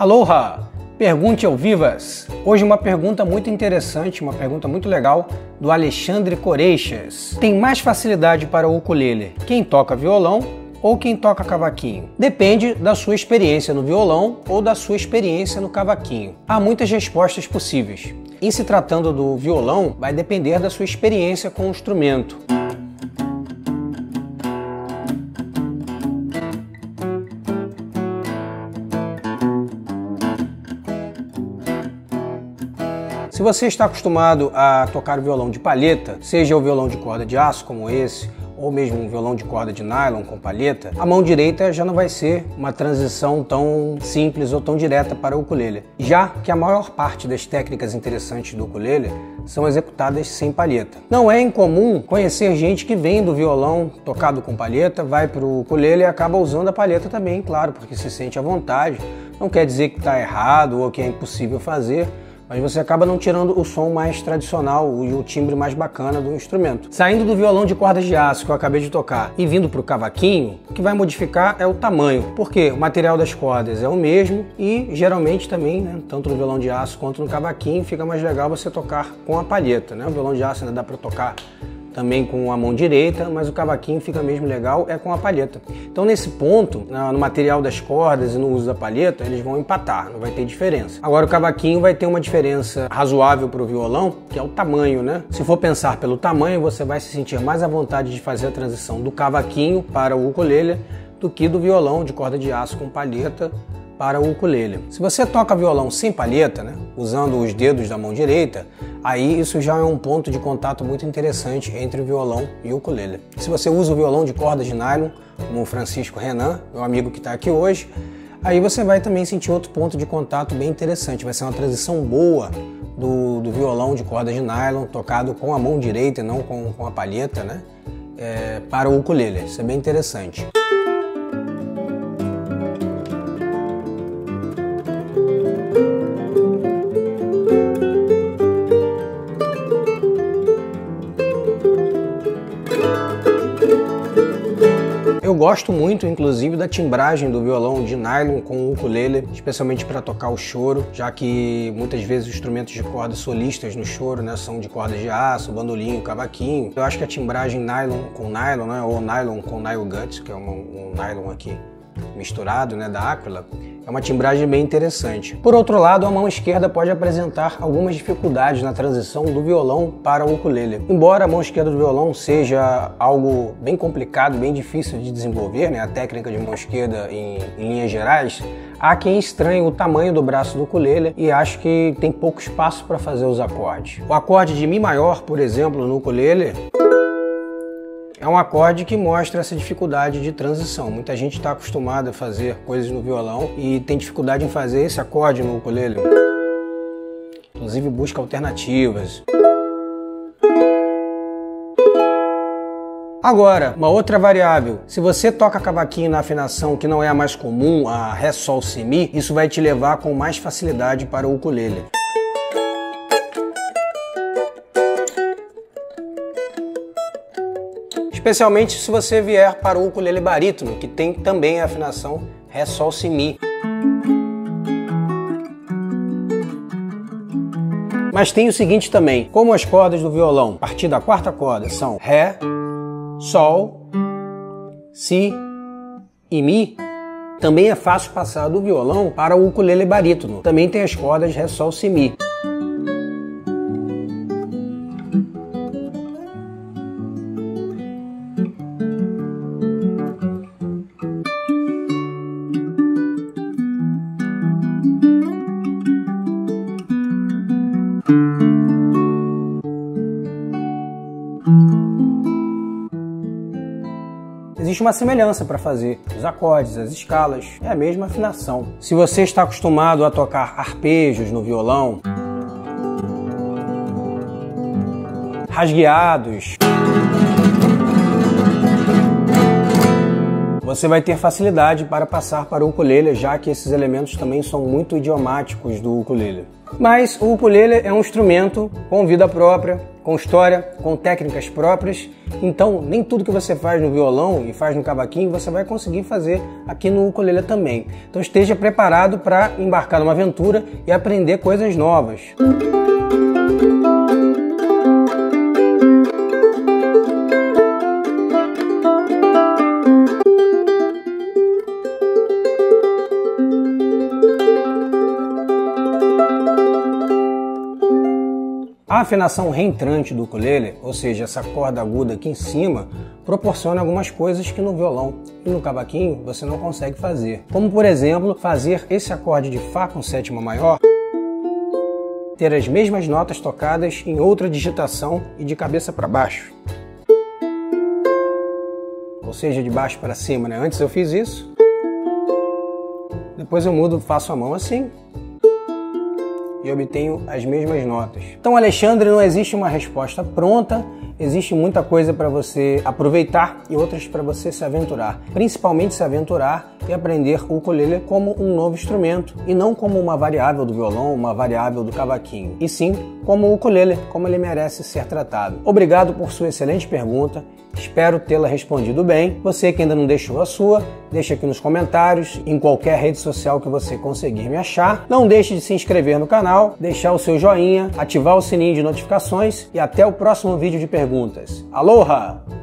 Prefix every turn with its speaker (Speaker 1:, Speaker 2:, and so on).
Speaker 1: Aloha! Pergunte ao Vivas! Hoje uma pergunta muito interessante, uma pergunta muito legal do Alexandre Coreixas. Tem mais facilidade para o ukulele quem toca violão ou quem toca cavaquinho? Depende da sua experiência no violão ou da sua experiência no cavaquinho. Há muitas respostas possíveis. Em se tratando do violão, vai depender da sua experiência com o instrumento. Se você está acostumado a tocar o violão de palheta, seja o violão de corda de aço como esse, ou mesmo um violão de corda de nylon com palheta, a mão direita já não vai ser uma transição tão simples ou tão direta para o ukulele, já que a maior parte das técnicas interessantes do ukulele são executadas sem palheta. Não é incomum conhecer gente que vem do violão tocado com palheta, vai para o ukulele e acaba usando a palheta também, claro, porque se sente à vontade. Não quer dizer que está errado ou que é impossível fazer, mas você acaba não tirando o som mais tradicional e o timbre mais bacana do instrumento. Saindo do violão de cordas de aço que eu acabei de tocar e vindo para o cavaquinho, o que vai modificar é o tamanho, porque o material das cordas é o mesmo e geralmente também, né, tanto no violão de aço quanto no cavaquinho, fica mais legal você tocar com a palheta, né? O violão de aço ainda dá para tocar também com a mão direita, mas o cavaquinho fica mesmo legal é com a palheta. Então nesse ponto, no material das cordas e no uso da palheta, eles vão empatar, não vai ter diferença. Agora o cavaquinho vai ter uma diferença razoável para o violão, que é o tamanho, né? Se for pensar pelo tamanho, você vai se sentir mais à vontade de fazer a transição do cavaquinho para o ukulele do que do violão de corda de aço com palheta para o ukulele. Se você toca violão sem palheta, né, usando os dedos da mão direita, aí isso já é um ponto de contato muito interessante entre o violão e o ukulele. Se você usa o violão de corda de nylon, como o Francisco Renan, meu amigo que está aqui hoje, aí você vai também sentir outro ponto de contato bem interessante. Vai ser uma transição boa do violão de corda de nylon tocado com a mão direita e não com a palheta, né, para o ukulele. Isso é bem interessante. Eu gosto muito, inclusive, da timbragem do violão de nylon com o ukulele, especialmente para tocar o choro, já que muitas vezes os instrumentos de corda solistas no choro, né, são de cordas de aço, bandolim, cavaquinho. Eu acho que a timbragem nylon com nylon, né, ou nylon com nylon guts, que é um nylon aqui misturado, né, da Aquila, é uma timbragem bem interessante. Por outro lado, a mão esquerda pode apresentar algumas dificuldades na transição do violão para o ukulele. Embora a mão esquerda do violão seja algo bem complicado, bem difícil de desenvolver, né, a técnica de mão esquerda em linhas gerais, há quem estranhe o tamanho do braço do ukulele e acho que tem pouco espaço para fazer os acordes. O acorde de Mi maior, por exemplo, no ukulele, é um acorde que mostra essa dificuldade de transição. Muita gente está acostumada a fazer coisas no violão e tem dificuldade em fazer esse acorde no ukulele. Inclusive busca alternativas. Agora, uma outra variável. Se você toca cavaquinho na afinação que não é a mais comum, a Ré, Sol, Si, Mi, isso vai te levar com mais facilidade para o ukulele. Especialmente se você vier para o ukulele barítono, que tem também a afinação Ré, Sol, Si, Mi. Mas tem o seguinte também, como as cordas do violão, a partir da quarta corda, são Ré, Sol, Si e Mi, também é fácil passar do violão para o ukulele barítono. Também tem as cordas Ré, Sol, Si, Mi. Existe uma semelhança para fazer os acordes, as escalas, é a mesma afinação. Se você está acostumado a tocar arpejos no violão, rasgueados, você vai ter facilidade para passar para o ukulele, já que esses elementos também são muito idiomáticos do ukulele. Mas o ukulele é um instrumento com vida própria, com história, com técnicas próprias. Então, nem tudo que você faz no violão e faz no cavaquinho, você vai conseguir fazer aqui no ukulele também. Então esteja preparado para embarcar numa aventura e aprender coisas novas. A afinação reentrante do ukulele, ou seja, essa corda aguda aqui em cima, proporciona algumas coisas que no violão e no cavaquinho você não consegue fazer. Como, por exemplo, fazer esse acorde de Fá com sétima maior, ter as mesmas notas tocadas em outra digitação e de cabeça para baixo. Ou seja, de baixo para cima, né? Antes eu fiz isso, depois eu mudo, faço a mão assim, e obtenho as mesmas notas. Então, Alexandre, não existe uma resposta pronta, existe muita coisa para você aproveitar e outras para você se aventurar. Principalmente se aventurar e aprender o ukulele como um novo instrumento e não como uma variável do violão, uma variável do cavaquinho, e sim como o ukulele, como ele merece ser tratado. Obrigado por sua excelente pergunta. Espero tê-la respondido bem. Você que ainda não deixou a sua, deixa aqui nos comentários, em qualquer rede social que você conseguir me achar. Não deixe de se inscrever no canal, deixar o seu joinha, ativar o sininho de notificações e até o próximo vídeo de perguntas. Aloha!